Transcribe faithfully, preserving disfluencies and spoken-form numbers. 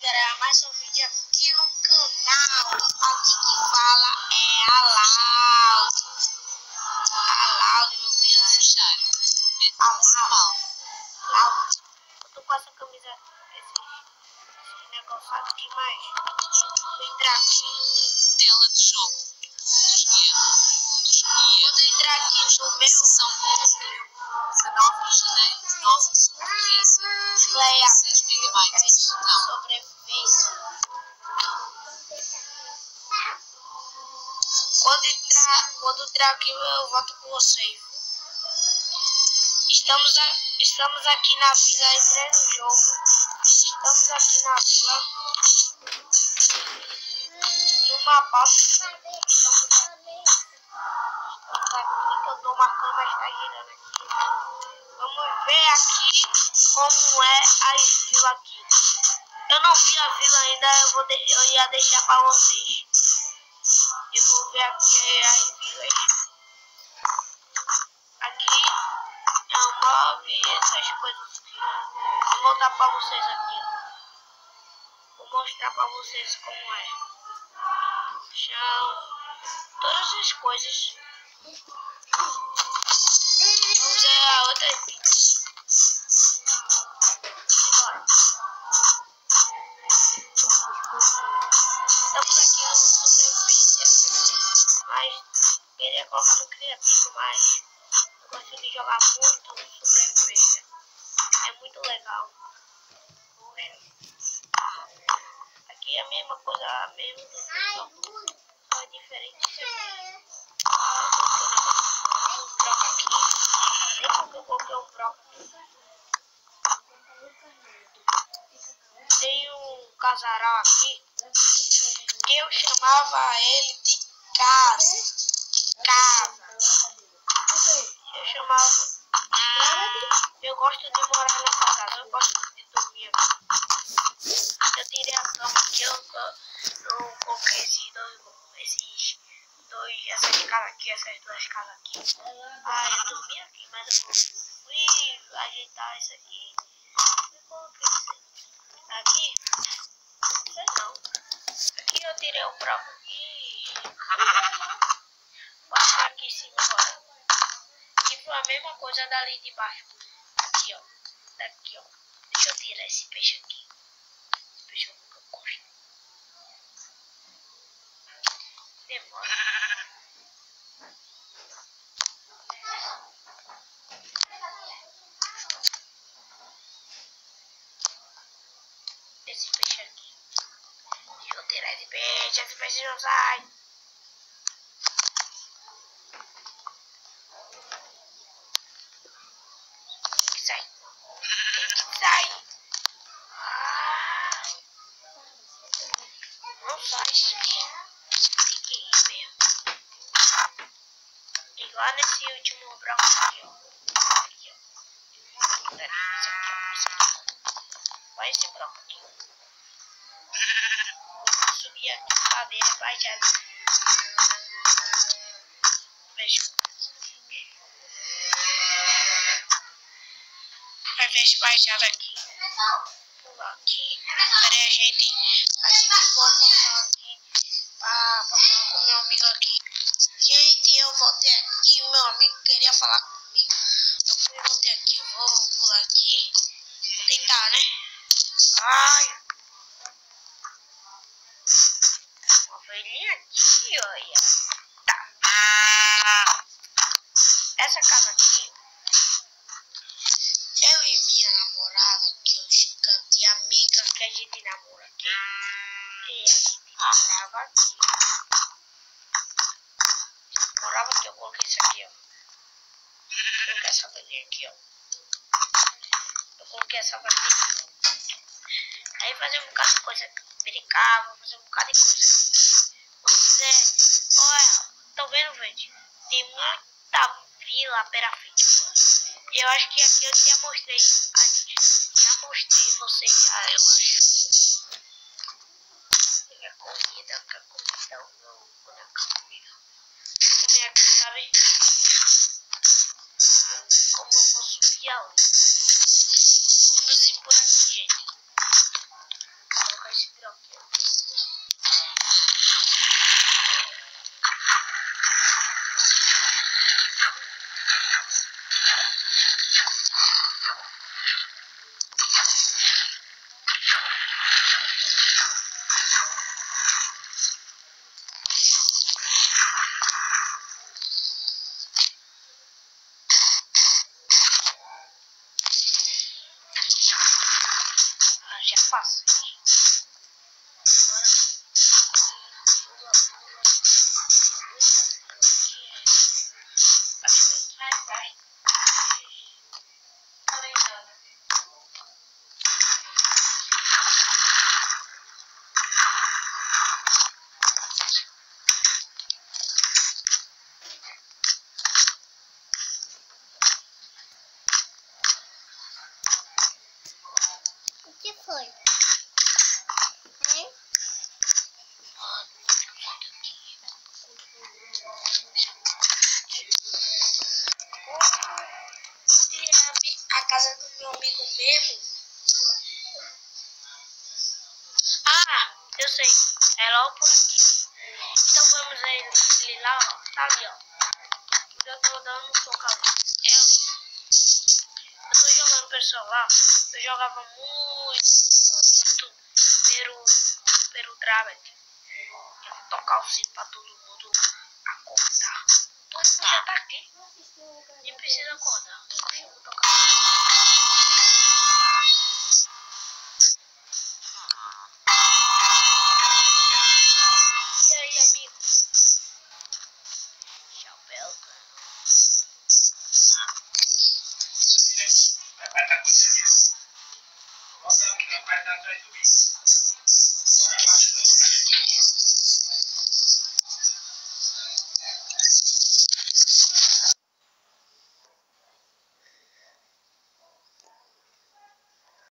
gravar mais um vídeo aqui no canal. Aqui que fala é a Laude. A Laude, meu pirata. A Laude. Laude. Eu tô com essa camisa, esse, esse negócio aqui, mas vou entrar aqui. Tela de jogo. Vou entrar aqui no meu. São dezenove de janeiro de nove quinze. Leia. seis megabytes. Sobrevivência. Quando entrar, quando entrar aqui, eu volto com vocês. Estamos, a, estamos aqui na vila, entrei no jogo. Estamos aqui na vila. No mapa. Estamos aqui, que eu tô marcando, mas tá girando aqui. Vamos ver aqui como é a vila aqui. Eu não vi a vila ainda, eu, vou de, eu ia deixar para vocês. Eu vou ver aqui as vilas. Aqui é o móvel e essas coisas aqui. Vou voltar para vocês aqui. Vou mostrar para vocês como é. Chão, todas as coisas. Vamos ver a outra vida. Bora. Estamos aqui no sobrevivência, mas queria colocar no criativo, mas eu gosto de jogar muito sobrevivência. É muito legal. Poxa. Aqui é a mesma coisa, a mesma coisa, só é diferente. Broca aqui. Nem porque eu coloquei um broca aqui. Tem um casarão aqui que eu chamava ele de casa. Casa. Eu chamava. Eu gosto de morar nessa casa. Eu gosto de dormir aqui. Eu tirei a cama aqui. Eu, eu coloquei esses dois. Esses dois. Essas casas aqui. Essas duas casas aqui. Ah, eu dormi aqui, mas eu fui ajeitar isso aqui. Eu coloquei isso aqui. Aqui, sei não. Aqui eu tirei o próprio aqui. Passar aqui em cima agora. Aqui foi a mesma coisa dali de baixo. Aqui, ó. Daqui, ó. Deixa eu tirar esse peixe aqui. Esse peixe eu nunca gosto. Demora. Esse peixe aqui. Deixa eu tirar esse peixe. Esse peixe não sai. Tem que sair. Tem que sair. Ah, não sai. Tem que ir mesmo. Igual nesse último bloco aqui, ó. Aqui, ó. Esse aqui, esse aqui. Olha esse bloco aqui. Vou subir aqui a cadeira baixada. Fecha. Vai ver esse baixado aqui. Pular aqui. Peraí, a gente. A gente vou passar aqui. Pra, pra falar com meu amigo aqui. Gente, eu voltei aqui. O meu amigo queria falar comigo. Eu fui voltei aqui. Eu vou pular aqui. Vou tentar, né? Ai. Uma ovelhinha aqui, olha. Tá. Essa casa aqui. Eu e minha namorada, que eu cantei amiga, que a gente namora aqui. E a gente morava aqui. Morava aqui, eu coloquei isso aqui, ó. Eu coloquei essa velhinha aqui, ó. Eu coloquei essa velhinha. Aí fazer um bocado de coisa. Brincava, fazer um bocado de coisa. Vamos dizer, olha, tô vendo, gente? Tem muita vila pela frente. Eu acho que aqui eu já mostrei. Já mostrei vocês já, eu acho. Tem a comida, que a comida eu não vou dar comida. Comer aqui, sabe? Como eu vou subir ali? Vamos ir por aqui, gente. Vou colocar esse Ah, já passei. O que foi? Hein? A casa do meu amigo mesmo. Ah, eu sei. É logo por aqui. Então vamos a ele, ele lá, ó. Tá ali, ó. Eu tô dando um soco ali. É ali. Eu tô jogando pro celular. Eu jogava muito, muito pelo, pelo Dravet. Eu vou tocar o sino pra todo mundo acordar. Todo mundo já tá aqui. Nem precisa acordar. Eu vou tocar.